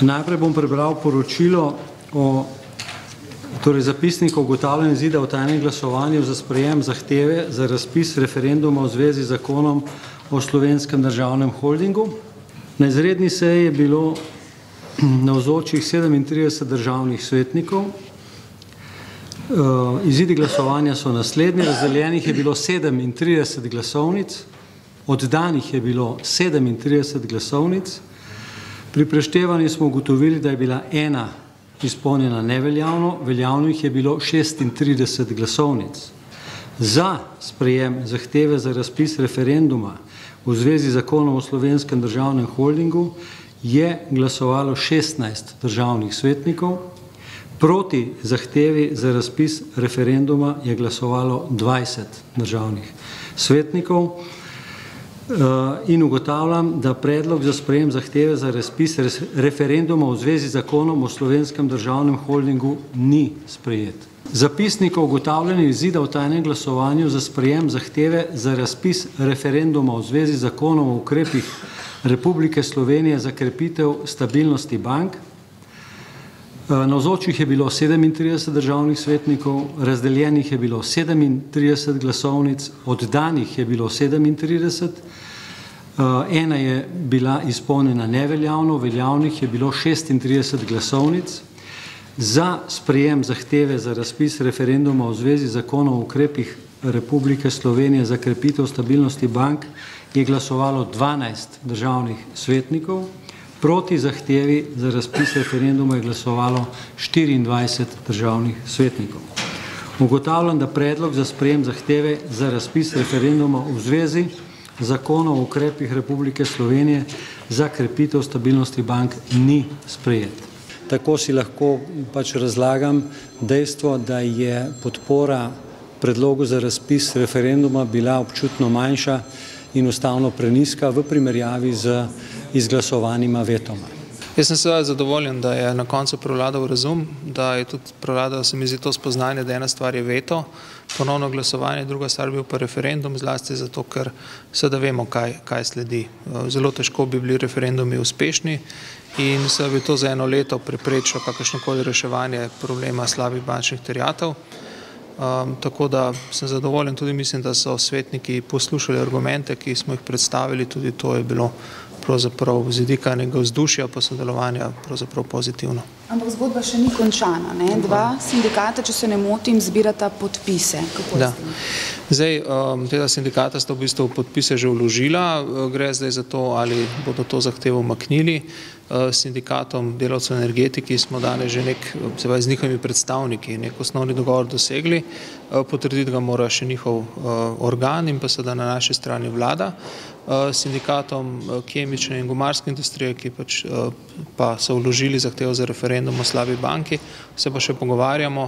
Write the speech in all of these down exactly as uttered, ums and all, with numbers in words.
Najprej bom prebral poročilo o torej zapisnik o ugotavljanju izida o tajnem glasovanju za sprejem zahteve za razpis referenduma v zvezi z zakonom o Slovenskem državnem holdingu. Na izredni seji je bilo navzočih sedemintrideset državnih svetnikov. Izidi glasovanja so naslednji. Razdeljenih je bilo sedemintrideset glasovnic, oddanih je bilo sedemintrideset glasovnic. Pri preštevanju smo ugotovili, da je bila ena izpolnjena neveljavno, veljavnih je bilo šestintrideset glasovnic. Za sprejem zahteve za razpis referenduma v zvezi z zakonom o Slovenskem državnem holdingu je glasovalo šestnajst državnih svetnikov, proti zahtevi za razpis referenduma je glasovalo dvajset državnih svetnikov in ugotavljam, da predlog za sprejem zahteve za razpis referenduma v zvezi z zakonom o Slovenskem državnem holdingu ni sprejet. Zapisnik o ugotavljanju izida o tajnem glasovanju za sprejem zahteve za razpis referenduma v zvezi z zakonom o ukrepih Republike Slovenije za krepitev stabilnosti bank. Navzočih je bilo sedemintrideset državnih svetnikov, razdeljenih je bilo sedemintrideset glasovnic, oddanih je bilo sedemintrideset, ena je bila izpolnjena neveljavno, veljavnih je bilo šestintrideset glasovnic. Za sprejem zahteve za razpis referenduma v zvezi z zakonom o ukrepih Republike Slovenije za krepitev stabilnosti bank je glasovalo dvanajst državnih svetnikov. Proti zahtevi za razpis referenduma je glasovalo štiriindvajset državnih svetnikov. Ugotavljam, da predlog za sprejem zahteve za razpis referenduma v zvezi z zakonom o ukrepih Republike Slovenije za krepitev stabilnosti bank ni sprejet. Tako si lahko pač razlagam dejstvo, da je podpora predlogu za razpis referenduma bila občutno manjša in ustavno preniska v primerjavi z izglasovanima vetoma. Jaz sem seveda zadovoljen, da je na koncu prevladal razum, da je tudi prevladalo, se mi zdi, to spoznanje, da ena stvar je veto, ponovno glasovanje, druga stvar bil pa referendum, zlasti zato, ker seveda vemo, kaj, kaj sledi. Zelo težko bi bili referendumi uspešni in seveda bi to za eno leto preprečilo kakršnokoli reševanje problema slabih bančnih terjatev. Um, tako da sem zadovoljen, tudi mislim, da so svetniki poslušali argumente, ki smo jih predstavili, tudi to je bilo pravzaprav z vidika nekega vzdušja pa sodelovanja pravzaprav pozitivno. Ampak zgodba še ni končana, ne? Dva sindikata, če se ne motim, zbirata podpise. Kako da. Zdaj, um, tega sindikata sta v bistvu podpise že vložila, gre zdaj za to, ali bodo to zahtevo umaknili. S sindikatom delavcev energetiki smo danes že nek, se pravi z njihovimi predstavniki, nek osnovni dogovor dosegli, potrditi ga mora še njihov organ in pa seveda na naši strani vlada. S sindikatom kemične in gumarske industrije, ki pač pa so vložili zahtevo za referendum o slabi banki, se pa še pogovarjamo.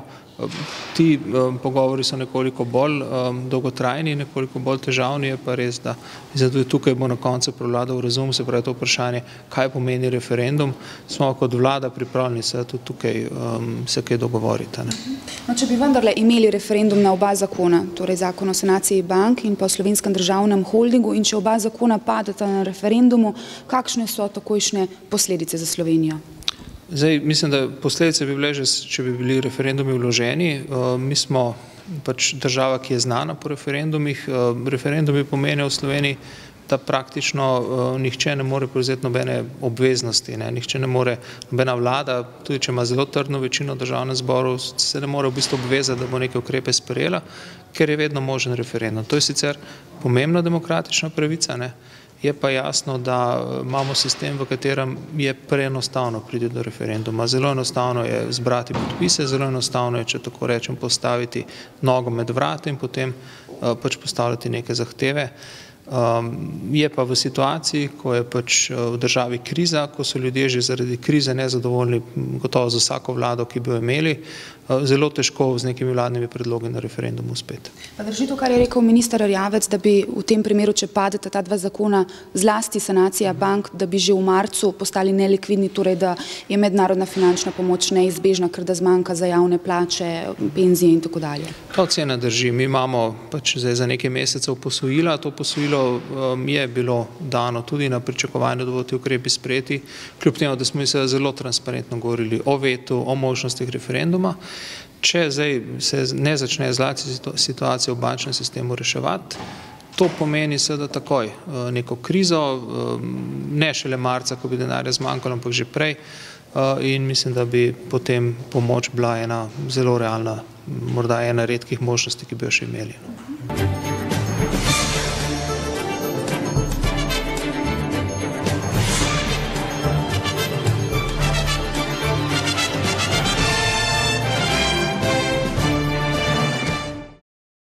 Ti pogovori so nekoliko bolj dolgotrajni, nekoliko bolj težavni, je pa res, da tudi tukaj bo na koncu prevladal razum, se pravi to vprašanje, kaj pomeni referendum. Smo kot vlada pripravljeni se tudi tukaj se kaj dogovoriti. No, če bi vendarle imeli referendum na oba zakona, torej zakon o sanaciji bank in pa o Slovenskem državnem holdingu, in če oba zakona padeta na referendumu, kakšne so takojšnje posledice za Slovenijo? Zdaj, mislim, da posledice bi bile že, če bi bili referendumi vloženi. Mi smo pač država, ki je znana po referendumih. Referendumi pomenijo v Sloveniji, da praktično nihče ne more prevzeti nobene obveznosti, ne? Nihče ne more, nobena vlada, tudi če ima zelo trdno večino v državnem zboru, se ne more v bistvu obvezati, da bo neke ukrepe sprejela, ker je vedno možen referendum. To je sicer pomembna demokratična pravica, ne? Je pa jasno, da imamo sistem, v katerem je preenostavno priti do referenduma. Zelo enostavno je zbrati podpise, zelo enostavno je, če tako rečem, postaviti nogo med vrata in potem pač postavljati neke zahteve. Je pa v situaciji, ko je pač v državi kriza, ko so ljudje že zaradi krize nezadovoljni, gotovo za vsako vlado, ki bi jo imeli, zelo težko z nekimi vladnimi predlogi na referendumu uspeti. Pa drži to, kar je rekel minister Erjavec, da bi v tem primeru, če padeta ta dva zakona, zlasti sanacija bank, da bi že v marcu postali nelikvidni, torej da je mednarodna finančna pomoč neizbežna, ker da zmanjka za javne plače, penzije in tako dalje. Ta ocena drži. Mi imamo pač zdaj za nekaj mesecev posojila, to posojilo opozorilo je bilo dano tudi na pričakovanje, da bodo ti ukrepi sprejeti, kljub temu, da smo mi seveda zelo transparentno govorili o vetu, o možnostih referenduma. Če zdaj se ne začne zlasti situacija v bančnem sistemu reševati, to pomeni seveda takoj neko krizo, ne šele marca, ko bi denarja zmanjkalo, ampak že prej, in mislim, da bi potem pomoč bila ena zelo realna, morda ena redkih možnosti, ki bi jo še imeli.